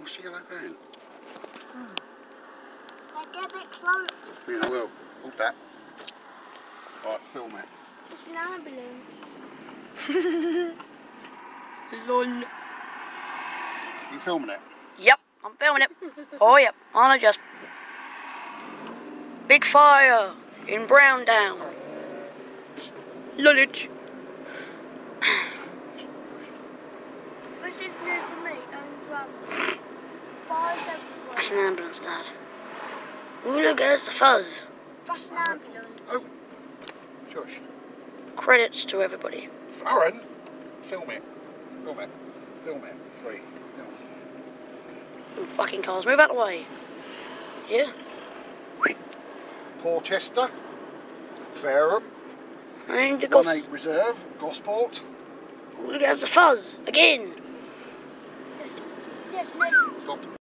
What's the yellow van? Get a bit closer. Yeah, I will. Hold that. Right, film it. It's an ambulance. Lol. You filming it? Yep, I'm filming it. Oh yep, on it just. Big fire in Browndown. Lullich. This is new for me. Fires everywhere. That's an ambulance, Dad. Ooh, look, there's the fuzz. That's an ambulance. Oh, shush. Credits to everybody. Aaron, film it. Film it. Film it. Free. Film. Ooh, fucking cars, move out the way. Yeah. Porchester, Fareham, And the 1-8 Reserve, Gosport. Ooh, look, there's the fuzz again. Yes, Nick. Stop.